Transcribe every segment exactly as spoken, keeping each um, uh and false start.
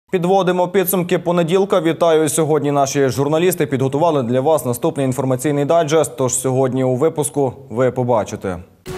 Підводимо підсумки понеділка. Вітаю! Сьогодні наші журналісти підготували для вас наступний інформаційний дайджест. Тож сьогодні у випуску ви побачите.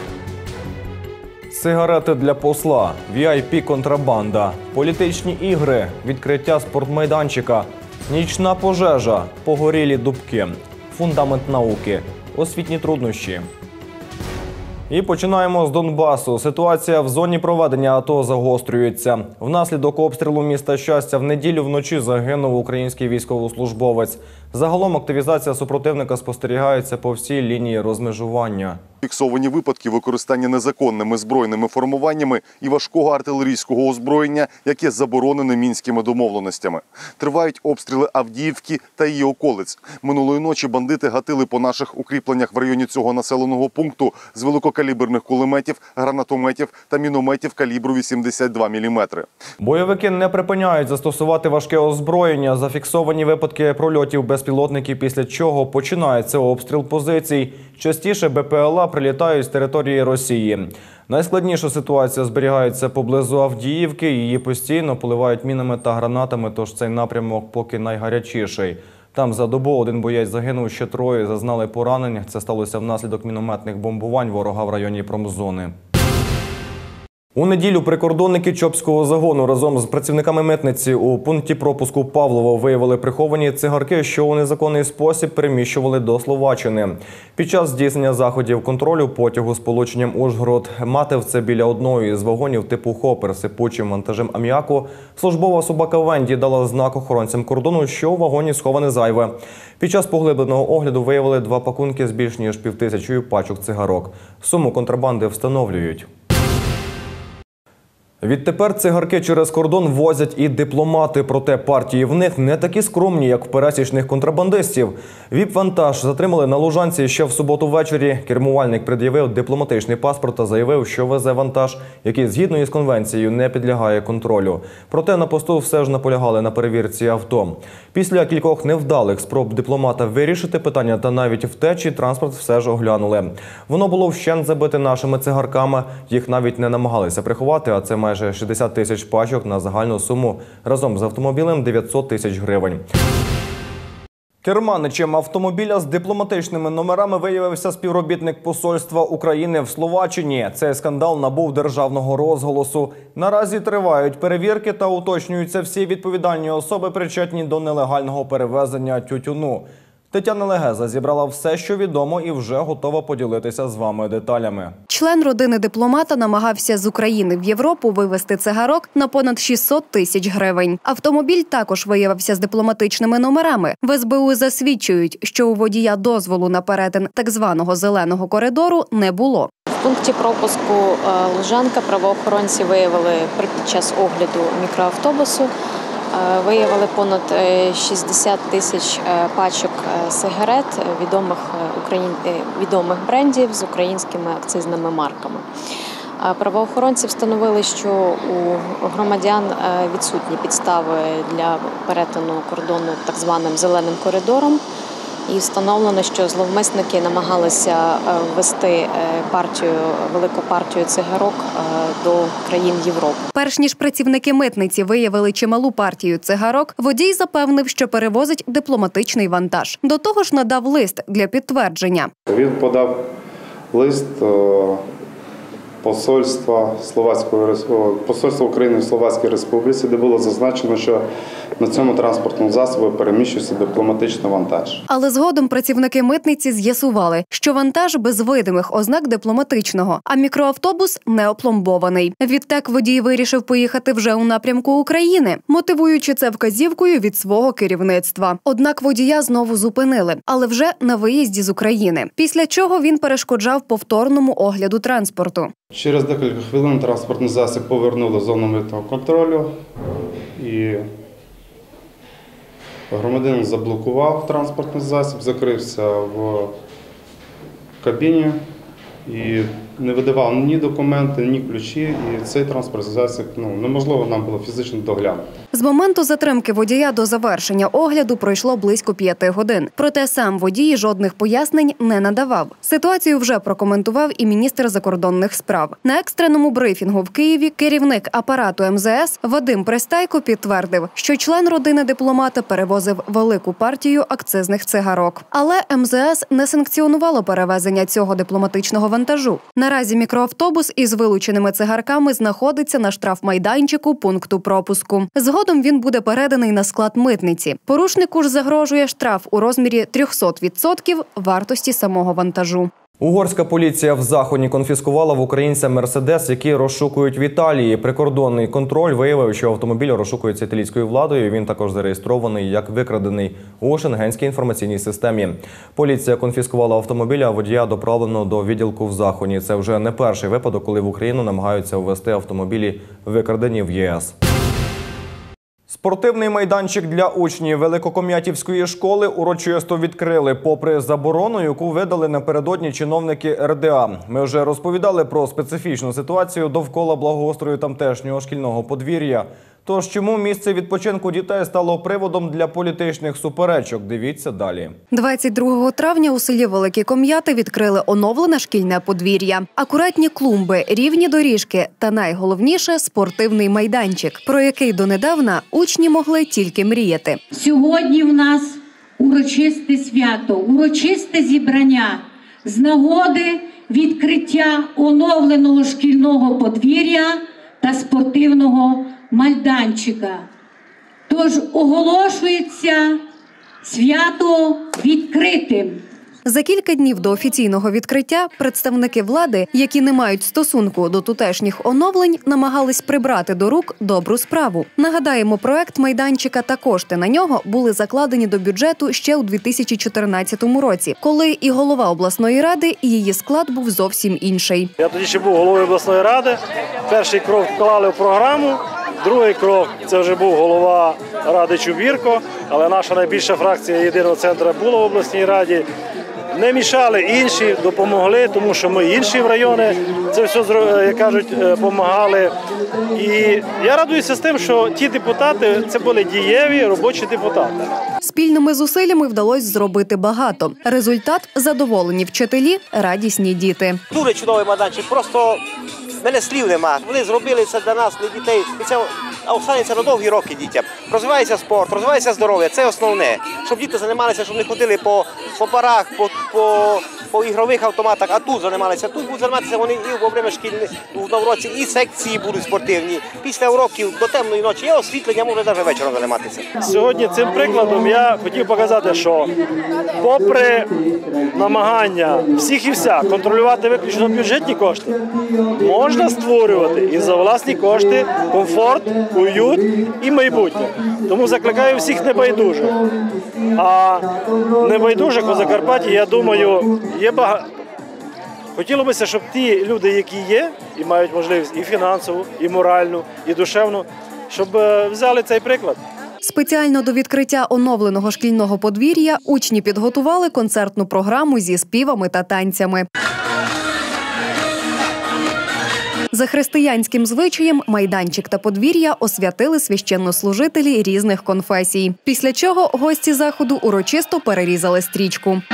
Сигарети для посла, ві ай пі-контрабанда, політичні ігри, відкриття спортмайданчика, нічна пожежа, погорілі дубки, фундамент науки, освітні труднощі. І починаємо з Донбасу. Ситуація в зоні проведення АТО загострюється. Внаслідок обстрілу міста Щастя в неділю вночі загинув український військовослужбовець. Загалом активізація супротивника спостерігається по всій лінії розмежування. Фіксовані випадки використання незаконними збройними формуваннями і важкого артилерійського озброєння, яке заборонене мінськими домовленостями. Тривають обстріли Авдіївки та її околиць. Минулої ночі бандити гатили по наших укріпленнях в районі цього населеного пункту з великокаліберних кулеметів, гранатометів та мінометів калібру вісімдесят два міліметри. Бойовики не припиняють застосувати важке озброєння. Зафіксовані випадки прольотів безпілотників, після чого починається обстріл позицій. Частіше бе пе еле а прилітають з території Росії. Найскладніша ситуація зберігається поблизу Авдіївки. Її постійно поливають мінами та гранатами, тож цей напрямок поки найгарячіший. Там за добу один боєць загинув, ще троє зазнали поранень. Це сталося внаслідок мінометних бомбувань ворога в районі промзони. У неділю прикордонники Чопського загону разом з працівниками митниці у пункті пропуску Павлово виявили приховані цигарки, що у незаконний спосіб переміщували до Словаччини. Під час здійснення заходів контролю потягу з полученням Ужгород-Матевце біля одного із вагонів типу «Хопер» з сипучим вантажем аміаку службова собака Венді дала знак охоронцям кордону, що у вагоні сховане зайве. Під час поглибленого огляду виявили два пакунки з більш ніж півтисячою пачок цигарок. Суму контрабанди встановлюють. Відтепер цигарки через кордон возять і дипломати, проте партії в них не такі скромні, як в пересічних контрабандистів. Віп-вантаж затримали на Лужанці ще в суботу ввечері. Кермувальник пред'явив дипломатичний паспорт та заявив, що везе вантаж, який згідно із конвенцією не підлягає контролю. Проте на посту все ж наполягали на перевірці авто. Після кількох невдалих спроб дипломата вирішити питання та навіть втечі транспорт все ж оглянули. Воно було вщент забите нашими цигарками, їх навіть не намагалися приховати, а це має майже шістдесят тисяч пачок на загальну суму разом з автомобілем дев'ятсот тисяч гривень. Керманичем автомобіля з дипломатичними номерами виявився співробітник посольства України в Словаччині. Цей скандал набув державного розголосу. Наразі тривають перевірки та уточнюються всі відповідальні особи, причетні до нелегального перевезення тютюну. Тетяна Легеза зібрала все, що відомо, і вже готова поділитися з вами деталями. Член родини дипломата намагався з України в Європу вивезти цигарок на понад шістсот тисяч гривень. Автомобіль також виявився з дипломатичними номерами. В ес бе у засвідчують, що у водія дозволу на перетин так званого «зеленого коридору» не було. В пункті пропуску Лужанка правоохоронці виявили під час огляду мікроавтобусу Виявили понад шістдесят тисяч пачок сигарет відомих, відомих брендів з українськими акцизними марками. Правоохоронці встановили, що у громадян відсутні підстави для перетину кордону так званим «зеленим коридором». І встановлено, що зловмисники намагалися ввести партію, велику партію цигарок до країн Європи. Перш ніж працівники митниці виявили чималу партію цигарок, водій запевнив, що перевозить дипломатичний вантаж. До того ж надав лист для підтвердження. Він подав лист посольства Словацької посольства України в Словацькій Республіці, де було зазначено, що на цьому транспортному засобі переміщується дипломатичний вантаж. Але згодом працівники митниці з'ясували, що вантаж без видимих ознак дипломатичного, а мікроавтобус не опломбований. Відтак водій вирішив поїхати вже у напрямку України, мотивуючи це вказівкою від свого керівництва. Однак водія знову зупинили, але вже на виїзді з України. Після чого він перешкоджав повторному огляду транспорту. Через декілька хвилин транспортний засіб повернули в зону митного контролю і громадянин заблокував транспортний засіб, закрився в кабіні і не видавав ні документи, ні ключі, і цей транспортний засіб ну, неможливо нам було фізично доглянути. З моменту затримки водія до завершення огляду пройшло близько п'яти годин. Проте сам водій жодних пояснень не надавав. Ситуацію вже прокоментував і міністр закордонних справ. На екстреному брифінгу в Києві керівник апарату ем зе ес Вадим Пристайко підтвердив, що член родини дипломата перевозив велику партію акцизних цигарок. Але ем зе ес не санкціонувало перевезення цього дипломатичного вантажу. Наразі мікроавтобус із вилученими цигарками знаходиться на штрафмайданчику пункту пропуску. Згодом він буде переданий на склад митниці. Порушнику ж загрожує штраф у розмірі триста відсотків вартості самого вантажу. Угорська поліція в Західні конфіскувала в українця «Мерседес», який розшукують в Італії. Прикордонний контроль виявив, що автомобіль розшукується італійською владою. Він також зареєстрований як викрадений у шенгенській інформаційній системі. Поліція конфіскувала автомобіль, а водія доправлено до відділку в Західні. Це вже не перший випадок, коли в Україну намагаються ввезти автомобілі, викрадені в є ес. Спортивний майданчик для учнів Великоком'ятівської школи урочисто відкрили, попри заборону, яку видали напередодні чиновники ер де а. Ми вже розповідали про специфічну ситуацію довкола благоустрою тамтешнього шкільного подвір'я. Тож чому місце відпочинку дітей стало приводом для політичних суперечок? Дивіться далі. двадцять другого травня у селі Великі Ком'яти відкрили оновлене шкільне подвір'я. Акуратні клумби, рівні доріжки та найголовніше – спортивний майданчик, про який донедавна учні могли тільки мріяти. Сьогодні в нас урочисте свято, урочисте зібрання з нагоди відкриття оновленого шкільного подвір'я та спортивного майданчика. Тож оголошується свято відкритим. За кілька днів до офіційного відкриття представники влади, які не мають стосунку до тутешніх оновлень, намагались прибрати до рук добру справу. Нагадаємо, проект майданчика та кошти на нього були закладені до бюджету ще у дві тисячі чотирнадцятому році, коли і голова обласної ради, і її склад був зовсім інший. Я тоді ще був головою обласної ради. Перший крок вклали в програму, другий крок – це вже був голова ради Чубірко, але наша найбільша фракція «Єдиного центру» була в обласній раді. Не мішали інші, допомогли, тому що ми інші в районі це все, як кажуть, допомагали. І я радуюся з тим, що ті депутати – це були дієві робочі депутати. Спільними зусиллями вдалося зробити багато. Результат – задоволені вчителі, радісні діти. Дуже чудовий майданчик, просто в мене слів нема. Вони зробили це для нас, для дітей, і це останеться на довгі роки дітям. Розвивається спорт, розвивається здоров'я, це основне. Щоб діти займалися, щоб не ходили по, по парах, по, по, по ігрових автоматах, а тут займалися. Тут будуть займатися вони і во время шкільних, в новроці, і секції будуть спортивні. Після уроків до темної ночі є освітлення, може навіть вечором займатися. Сьогодні цим прикладом я хотів показати, що попри намагання всіх і вся контролювати виключно бюджетні кошти, можна створювати і за власні кошти комфорт, уют і майбутнє. Тому закликаю всіх небайдужих. А небайдужих у Закарпатті, я думаю, є багато. Хотілося б, щоб ті люди, які є, і мають можливість і фінансову, і моральну, і душевну, щоб взяли цей приклад. Спеціально до відкриття оновленого шкільного подвір'я учні підготували концертну програму зі співами та танцями. За християнським звичаєм майданчик та подвір'я освятили священнослужителі різних конфесій. Після чого гості заходу урочисто перерізали стрічку.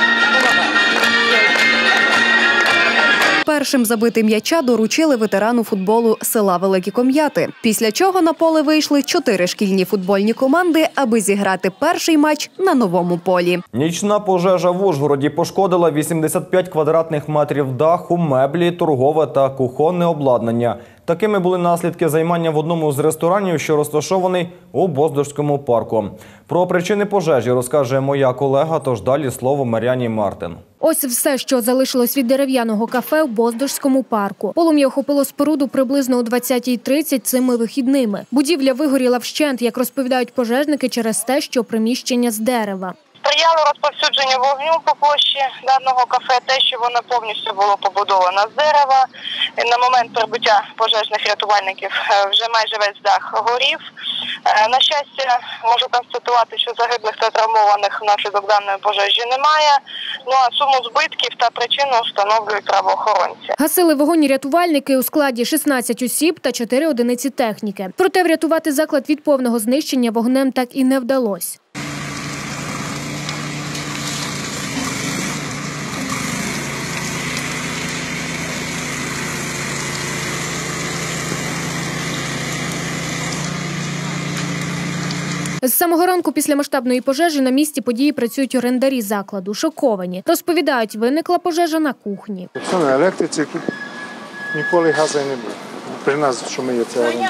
Першим забити м'яча доручили ветерану футболу села Великі Ком'яти. Після чого на поле вийшли чотири шкільні футбольні команди, аби зіграти перший матч на новому полі. Нічна пожежа в Ужгороді пошкодила вісімдесят п'ять квадратних метрів даху, меблі, торгове та кухонне обладнання. Такими були наслідки займання в одному з ресторанів, що розташований у Боздорському парку. Про причини пожежі розкаже моя колега, тож далі слово Мар'яні Мартин. Ось все, що залишилось від дерев'яного кафе в Боздорському парку. Полум'я охопило споруду приблизно о двадцятій тридцять цими вихідними. Будівля вигоріла вщент, як розповідають пожежники, через те, що приміщення з дерева. Сприяло розповсюдженню вогню по площі даного кафе те, що воно повністю було побудовано з дерева. На момент прибуття пожежних рятувальників вже майже весь дах горів. На щастя, можу констатувати, що загиблих та травмованих внаслідок даної пожежі немає. Ну а суму збитків та причину встановлюють правоохоронці. Гасили вогонь рятувальники у складі шістнадцять осіб та чотири одиниці техніки. Проте врятувати заклад від повного знищення вогнем так і не вдалося. З самого ранку після масштабної пожежі на місці події працюють орендарі закладу. Шоковані. Розповідають, виникла пожежа на кухні. Все на електриці, тут ніколи газу не було. При нас, що ми є, це орендарі.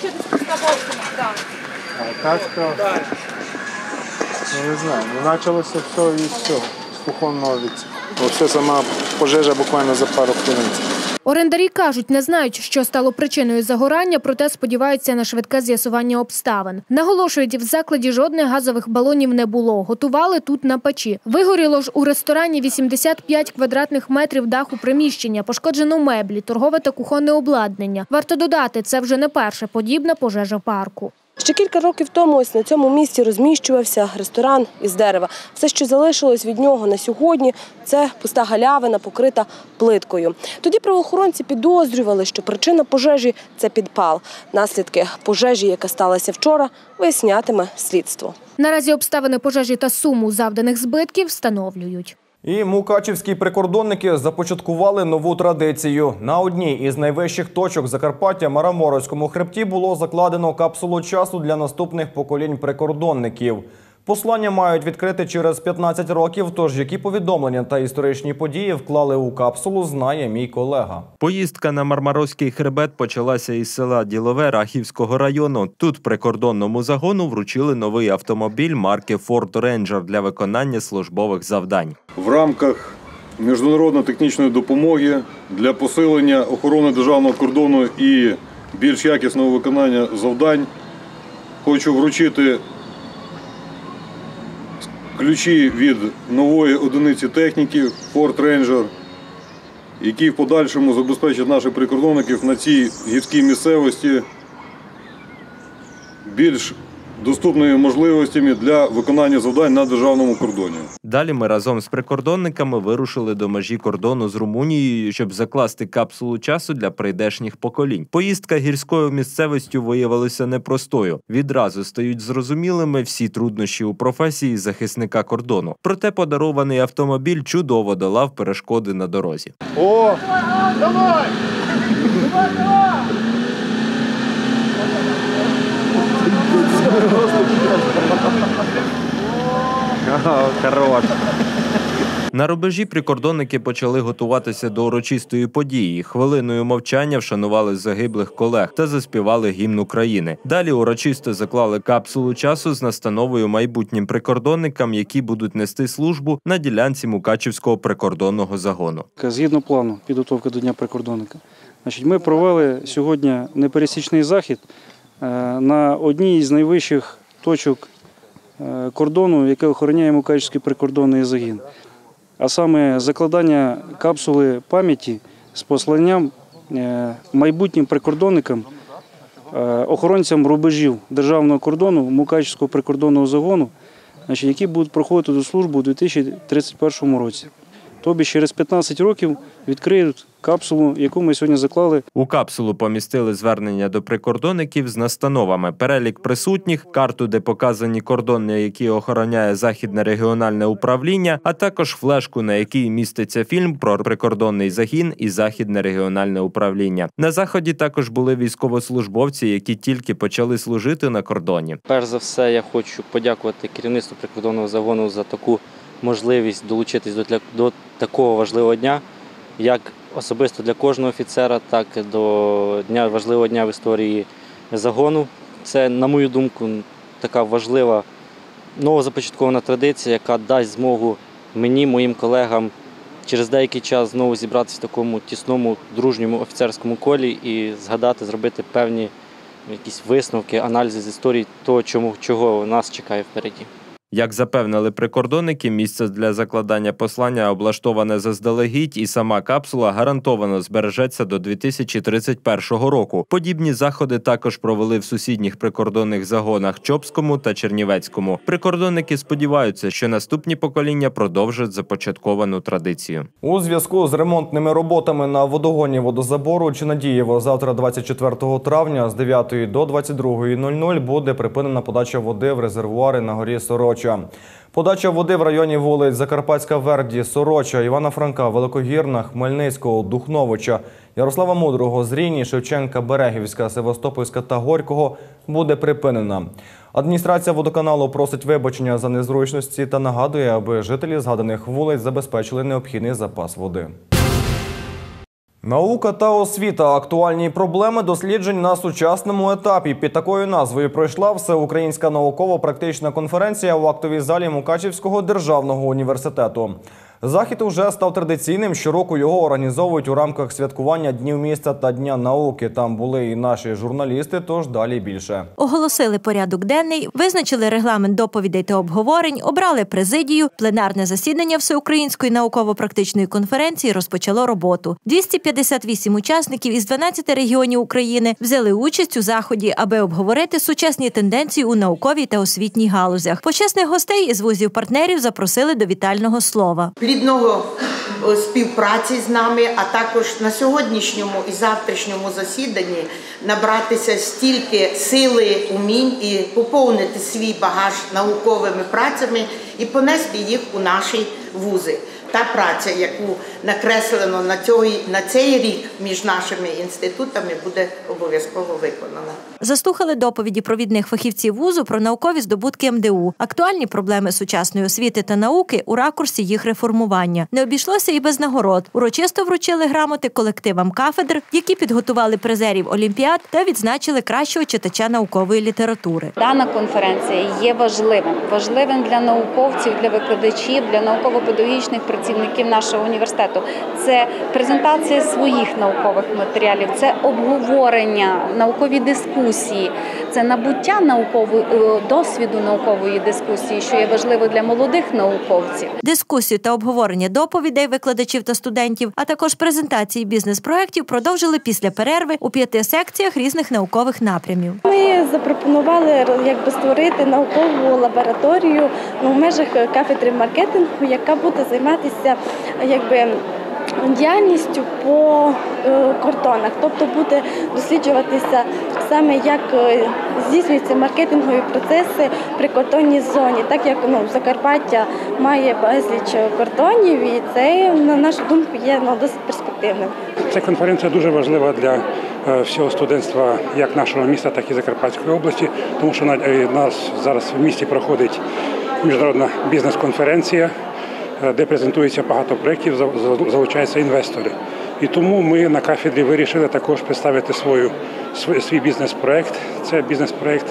А так, так. Ну, не знаю, не почалося все із цього, з кухонного віцю. Оце сама пожежа буквально за пару хвилин. Орендарі кажуть, не знають, що стало причиною загорання, проте сподіваються на швидке з'ясування обставин. Наголошують, в закладі жодних газових балонів не було. Готували тут на печі. Вигоріло ж у ресторані вісімдесят п'ять квадратних метрів даху приміщення, пошкоджено меблі, торгове та кухонне обладнання. Варто додати, це вже не перша подібна пожежа парку. Ще кілька років тому ось на цьому місці розміщувався ресторан із дерева. Все, що залишилось від нього на сьогодні, це пуста галявина, покрита плиткою. Тоді правоохоронці підозрювали, що причина пожежі – це підпал. Наслідки пожежі, яка сталася вчора, вияснятиме слідство. Наразі обставини пожежі та суму завданих збитків встановлюють. І мукачівські прикордонники започаткували нову традицію. На одній із найвищих точок Закарпаття Мараморському хребті було закладено капсулу часу для наступних поколінь прикордонників. Послання мають відкрити через п'ятнадцять років, тож які повідомлення та історичні події вклали у капсулу, знає мій колега. Поїздка на Мармаровський хребет почалася із села Ділове Рахівського району. Тут прикордонному загону вручили новий автомобіль марки Ford Ranger для виконання службових завдань. В рамках міжнародної технічної допомоги для посилення охорони державного кордону і більш якісного виконання завдань хочу вручити ключі від нової одиниці техніки Ford Ranger, які в подальшому забезпечать наших прикордонників на цій гірській місцевості більш доступними можливостями для виконання завдань на державному кордоні. Далі ми разом з прикордонниками вирушили до межі кордону з Румунією, щоб закласти капсулу часу для прийдешніх поколінь. Поїздка гірською місцевістю виявилася непростою. Відразу стають зрозумілими всі труднощі у професії захисника кордону. Проте подарований автомобіль чудово долав перешкоди на дорозі. О! Давай! Давай, давай! Хорош. На рубежі прикордонники почали готуватися до урочистої події. Хвилиною мовчання вшанували загиблих колег та заспівали гімн України. Далі урочисто заклали капсулу часу з настановою майбутнім прикордонникам, які будуть нести службу на ділянці Мукачівського прикордонного загону. Згідно плану підготовки до Дня прикордонника, значить, ми провели сьогодні непересічний захід на одній із найвищих точок кордону, яке охороняє Мукачівський прикордонний загін. А саме закладання капсули пам'яті з посланням майбутнім прикордонникам, охоронцям рубежів державного кордону Мукачівського прикордонного загону, які будуть проходити до служби у дві тисячі тридцять першому році. Тобі через п'ятнадцять років відкриють капсулу, яку ми сьогодні заклали. У капсулу помістили звернення до прикордонників з настановами, перелік присутніх, карту, де показані кордони, які охороняє Західне регіональне управління, а також флешку, на якій міститься фільм про прикордонний загін і Західне регіональне управління. На заході також були військовослужбовці, які тільки почали служити на кордоні. Перш за все, я хочу подякувати керівництву прикордонного загону за таку можливість долучитись до, для, до такого важливого дня, як особисто для кожного офіцера, так і до дня, важливого дня в історії загону. Це, на мою думку, така важлива новозапочаткована традиція, яка дасть змогу мені, моїм колегам через деякий час знову зібратися в такому тісному, дружньому офіцерському колі і згадати, зробити певні якісь висновки, аналізи з історії того, чому, чого нас чекає впереді. Як запевнили прикордонники, місце для закладання послання облаштоване заздалегідь, і сама капсула гарантовано збережеться до дві тисячі тридцять першого року. Подібні заходи також провели в сусідніх прикордонних загонах Чопському та Чернівецькому. Прикордонники сподіваються, що наступні покоління продовжать започатковану традицію. У зв'язку з ремонтними роботами на водогоні водозабору Чинадієво завтра, двадцять четвертого травня, з дев'ятої до двадцять другої нуль нуль буде припинена подача води в резервуари на горі Сороча. Подача води в районі вулиць Закарпатська Верді, Сороча, Івана Франка, Великогірна, Хмельницького, Духновича, Ярослава Мудрого, Зрійні, Шевченка, Берегівська, Севастопольська та Горького буде припинена. Адміністрація водоканалу просить вибачення за незручності та нагадує, аби жителі згаданих вулиць забезпечили необхідний запас води. Наука та освіта – актуальні проблеми досліджень на сучасному етапі. Під такою назвою пройшла Всеукраїнська науково-практична конференція у актовій залі Мукачівського державного університету. Захід уже став традиційним. Щороку його організовують у рамках святкування Днів міста та Дня науки. Там були і наші журналісти, тож далі більше. Оголосили порядок денний, визначили регламент доповідей та обговорень, обрали президію. Пленарне засідання Всеукраїнської науково-практичної конференції розпочало роботу. двісті п'ятдесят вісім учасників із дванадцяти регіонів України взяли участь у заході, аби обговорити сучасні тенденції у науковій та освітній галузях. Почесних гостей із вузів-партнерів запросили до вітального слова. Плідного співпраці з нами, а також на сьогоднішньому і завтрашньому засіданні набратися стільки сили, умінь і поповнити свій багаж науковими працями і понести їх у наші вузи. Та праця, яку накреслено на цей, на цей рік між нашими інститутами, буде обов'язково виконана. Заслухали доповіді провідних фахівців вузу про наукові здобутки ем де у, актуальні проблеми сучасної освіти та науки у ракурсі їх реформування. Не обійшлося і без нагород. Урочисто вручили грамоти колективам кафедр, які підготували призерів олімпіад та відзначили кращого читача наукової літератури. Дана конференція є важливим. Важливим для науковців, для викладачів, для науково-педагогічних працівників нашого університету. Це презентація своїх наукових матеріалів, це обговорення, наукові дискусії, це набуття наукової досвіду наукової дискусії, що є важливо для молодих науковців. Дискусію та обговорення доповідей викладачів та студентів, а також презентації бізнес-проєктів продовжили після перерви у п'яти секціях різних наукових напрямів. Ми запропонували якби створити наукову лабораторію в межах кафедри маркетингу, яка буде займатися якби діяльністю по е, кордонах, тобто буде досліджуватися саме як е, здійснюються маркетингові процеси в прикордонній зоні, так як ну, Закарпаття має безліч кордонів, і це, на нашу думку, є ну, досить перспективним. Ця конференція дуже важлива для е, всього студентства як нашого міста, так і Закарпатської області, тому що на, е, нас зараз в місті проходить міжнародна бізнес-конференція, де презентується багато проєктів, залучаються інвестори. І тому ми на кафедрі вирішили також представити свою, свій бізнес-проєкт. Це бізнес-проєкт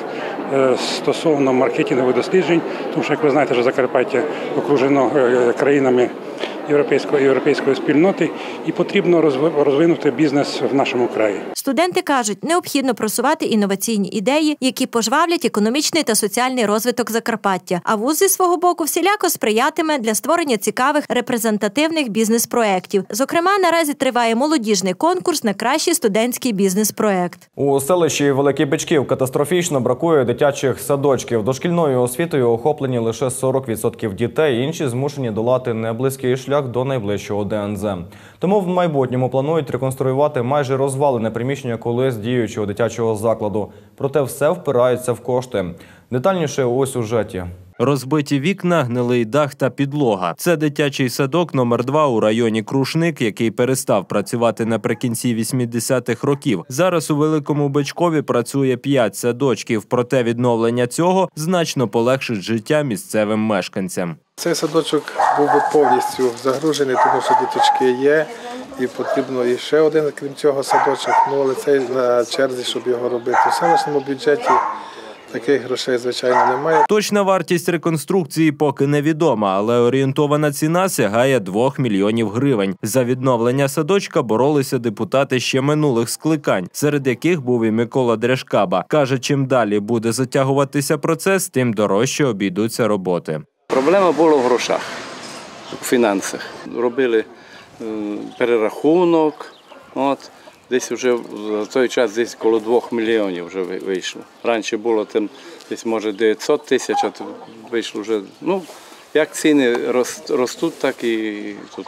стосовно маркетингових досліджень, тому що, як ви знаєте, що Закарпаття окружено країнами європейської, європейської спільноти, і потрібно розвинути бізнес в нашому краї. Студенти кажуть, необхідно просувати інноваційні ідеї, які пожвавлять економічний та соціальний розвиток Закарпаття, а вуз зі свого боку всіляко сприятиме для створення цікавих репрезентативних бізнес-проєктів. Зокрема, наразі триває молодіжний конкурс на кращий студентський бізнес-проєкт. У селищі Великий Бичків катастрофічно бракує дитячих садочків. Дошкільною освітою охоплені лише сорок відсотків дітей, інші змушені долати неблизький шлях до найближчого де ен зет. Тому в майбутньому планують реконструювати майже розвалене приміщення колись діючого дитячого закладу. Проте все впирається в кошти. Детальніше у сюжеті. Розбиті вікна, гнилий дах та підлога. Це дитячий садок номер два у районі Крушник, який перестав працювати наприкінці вісімдесятих років. Зараз у Великому Бичкові працює п'ять садочків, проте відновлення цього значно полегшить життя місцевим мешканцям. Цей садочок був би повністю загружений, тому що діточки є, і потрібно і ще один, крім цього, садочок. Ну, але цей на черзі, щоб його робити. У селищному бюджеті Таких грошей, звичайно, немає. Точна вартість реконструкції поки невідома, але орієнтована ціна сягає двох мільйонів гривень. За відновлення садочка боролися депутати ще минулих скликань, серед яких був і Микола Дряжкаба. Каже, чим далі буде затягуватися процес, тим дорожче обійдуться роботи. Проблема була в грошах, в фінансах. Робили е, перерахунок, от. Десь вже за той час десь коло двох мільйонів вже вийшло. Раніше було там десь, може, дев'ятсот тисяч, а то вийшло вже, ну, як ціни ростуть, так і тут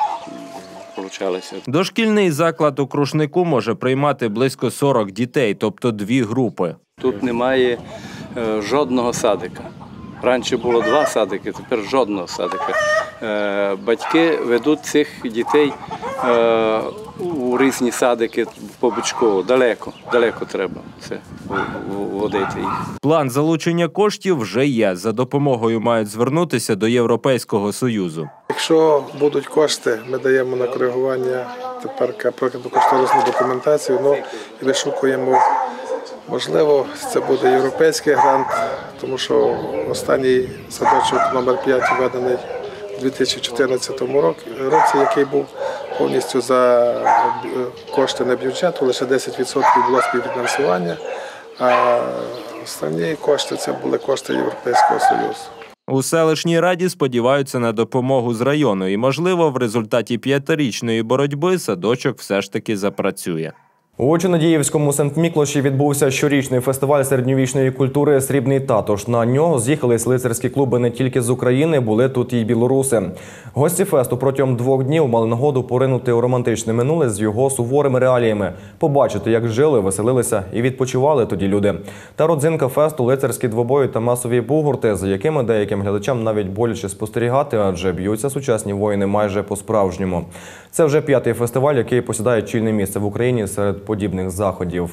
вийшло. Дошкільний заклад у Крушнику може приймати близько сорок дітей, тобто дві групи. Тут немає е, жодного садика. Раніше було два садики, тепер жодного садика. Е, батьки ведуть цих дітей е, у різні садики побічково, далеко, далеко треба це водити їх. План залучення коштів вже є. За допомогою мають звернутися до Європейського Союзу. Якщо будуть кошти, ми даємо на коригування тепер проектно-кошторисну документацію, ну, і вишукуємо. Можливо, це буде європейський грант, тому що останній садочок номер п'ять введений у дві тисячі чотирнадцятому році, який був повністю за кошти не бюджету, лише десять відсотків було співфінансування, а останні кошти – це були кошти Європейського Союзу. У селищній раді сподіваються на допомогу з району і, можливо, в результаті п'ятирічної боротьби садочок все ж таки запрацює. У Очинадіївському Сент-Міклоші відбувся щорічний фестиваль середньовічної культури «Срібний татуш». На нього з'їхались лицарські клуби не тільки з України, були тут і білоруси. Гості фесту протягом двох днів мали нагоду поринути у романтичне минуле з його суворими реаліями, побачити, як жили, веселилися і відпочивали тоді люди. Та родзинка фесту – лицарські двобої та масові бугурти, за якими деяким глядачам навіть боляче спостерігати, адже б'ються сучасні воїни майже по-справжньому. Це вже п'ятий фестиваль, який посідає чільне місце в Україні серед подібних заходів.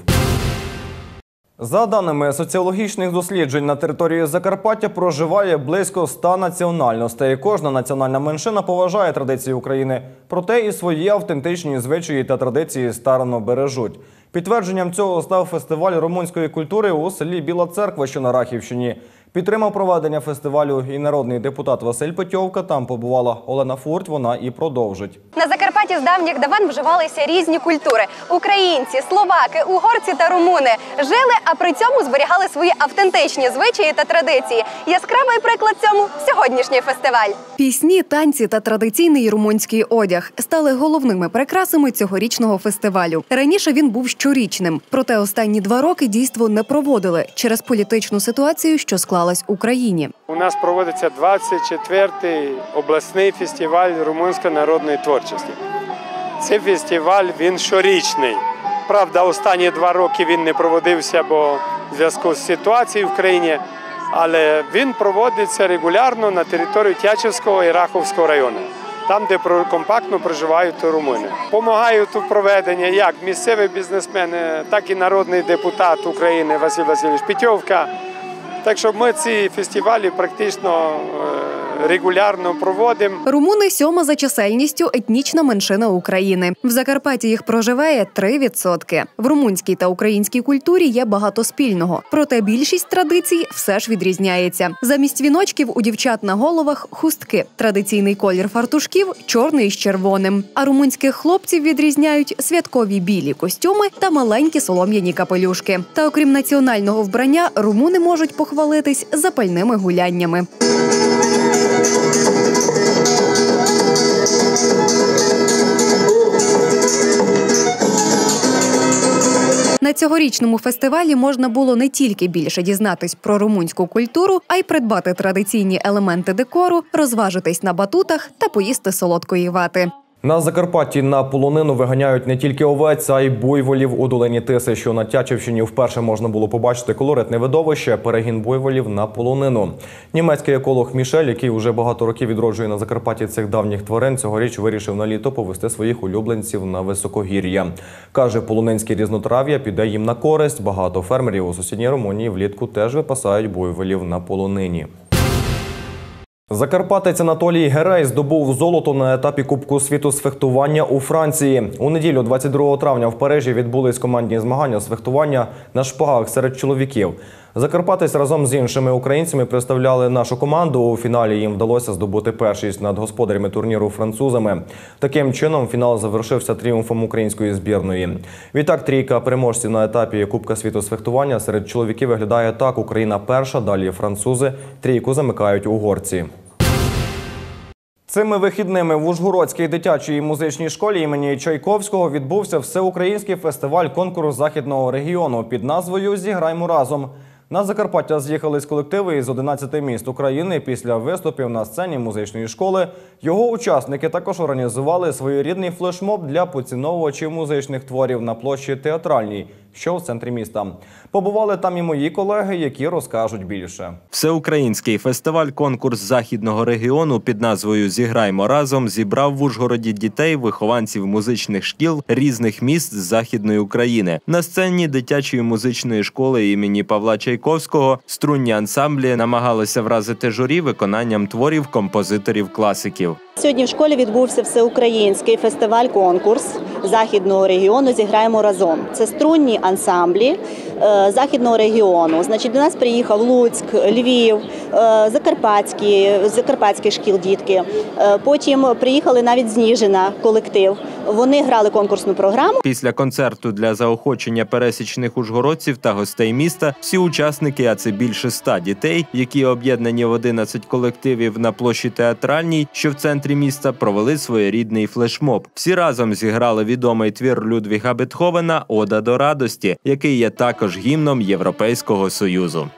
За даними соціологічних досліджень, на території Закарпаття проживає близько ста національностей. Кожна національна меншина поважає традиції України, проте і свої автентичні звичаї та традиції старанно бережуть. Підтвердженням цього став фестиваль румунської культури у селі Біла Церква, що на Рахівщині. Підтримав проведення фестивалю і народний депутат Василь Петьовка. Там побувала Олена Фурт, вона і продовжить. На Закарпатті з давніх давен вживалися різні культури. Українці, словаки, угорці та румуни жили, а при цьому зберігали свої автентичні звичаї та традиції. Яскравий приклад цьому – сьогоднішній фестиваль. Пісні, танці та традиційний румунський одяг стали головними прикрасами цьогорічного фестивалю. Раніше він був щорічним, проте останні два роки дійство не проводили через політичну ситуацію, що склалась в Україні. У нас проводиться двадцять четвертий обласний фестиваль румунської народної творчості. Цей фестиваль, він щорічний. Правда, останні два роки він не проводився, бо в зв'язку з ситуацією в країні, але він проводиться регулярно на території Тячівського і Раховського району, там, де компактно проживають румуни. Помагають у проведенні як місцеві бізнесмени, так і народний депутат України Василь Васильович Петьовка. Так що ми ці фестивалі практично регулярно проводимо. Румуни – сьома за чисельністю етнічна меншина України. В Закарпатті їх проживає три відсотки. В румунській та українській культурі є багато спільного. Проте більшість традицій все ж відрізняється. Замість віночків у дівчат на головах – хустки. Традиційний колір фартушків – чорний з червоним. А румунських хлопців відрізняють святкові білі костюми та маленькі солом'яні капелюшки. Та окрім національного вбрання, румуни можуть похвалитись запальними гуляннями. На цьогорічному фестивалі можна було не тільки більше дізнатись про румунську культуру, а й придбати традиційні елементи декору, розважитись на батутах та поїсти солодкої вати. На Закарпатті на полонину виганяють не тільки овець, а й буйволів у долині Тиси, що на Тячівщині вперше можна було побачити колоритне видовище – перегін буйволів на полонину. Німецький еколог Мішель, який уже багато років відроджує на Закарпатті цих давніх тварин, цьогоріч вирішив на літо повести своїх улюбленців на високогір'я. Каже, полонинське різнотрав'я піде їм на користь. Багато фермерів у сусідній Румунії влітку теж випасають буйволів на полонині. Закарпатець Анатолій Герей здобув золото на етапі Кубку світу з фехтування у Франції. У неділю, двадцять другого травня, в Парижі відбулись командні змагання з фехтування на шпагах серед чоловіків. Закарпатець разом з іншими українцями представляли нашу команду. У фіналі їм вдалося здобути першість над господарями турніру французами. Таким чином, фінал завершився тріумфом української збірної. Відтак, трійка переможців на етапі Кубка світу з фехтування серед чоловіків виглядає так. Україна перша, далі французи, трійку замикають угорці. Цими вихідними в Ужгородській дитячій музичній школі імені Чайковського відбувся всеукраїнський фестиваль-конкурс західного регіону під назвою «Зіграймо разом». На Закарпаття з'їхались колективи із одинадцяти міст України. Після виступів на сцені музичної школи його учасники також організували своєрідний флешмоб для поціновувачів музичних творів на площі Театральній, що в центрі міста. Побували там і мої колеги, які розкажуть більше. Всеукраїнський фестиваль-конкурс західного регіону під назвою «Зіграймо разом» зібрав в Ужгороді дітей, вихованців музичних шкіл різних міст з Західної України. На сцені дитячої музичної школи імені Павла Чайковського струнні ансамблі намагалися вразити журі виконанням творів композиторів-класиків. Сьогодні в школі відбувся всеукраїнський фестиваль-конкурс західного регіону «Зіграємо разом». Це струнні ансамблі е, західного регіону. Значить, до нас приїхав Луцьк, Львів, е, Закарпатські, Закарпатських шкіл дітки. Е, потім приїхали навіть з Ніжина колектив. Вони грали конкурсну програму. Після концерту для заохочення пересічних ужгородців та гостей міста всі учасники, а це більше ста дітей, які об'єднані в одинадцять колективів на площі Театральній, що в центрі міста, провели своєрідний флешмоб. Всі разом зіграли відомий твір Людвіга Бетховена «Ода до радості», який є також гімном Європейського Союзу.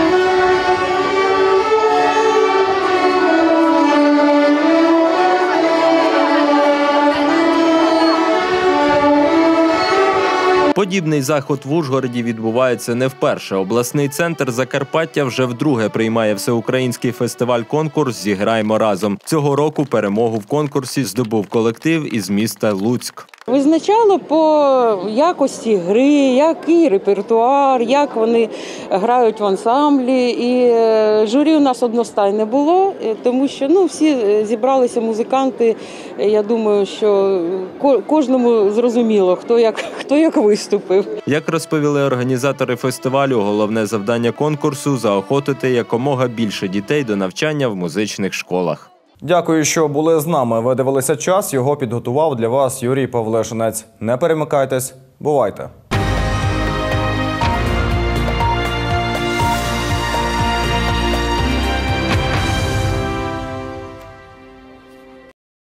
Подібний заход в Ужгороді відбувається не вперше. Обласний центр Закарпаття вже вдруге приймає всеукраїнський фестиваль-конкурс «Зіграймо разом». Цього року перемогу в конкурсі здобув колектив із міста Луцьк. Визначало по якості гри, який репертуар, як вони грають в ансамблі. І журі у нас одностайне було, тому що ну, всі зібралися музиканти. Я думаю, що кожному зрозуміло, хто як, хто як виступив. Як розповіли організатори фестивалю, головне завдання конкурсу – заохотити якомога більше дітей до навчання в музичних школах. Дякую, що були з нами. Ви дивилися «Час». Його підготував для вас Юрій Павлешинець. Не перемикайтесь. Бувайте.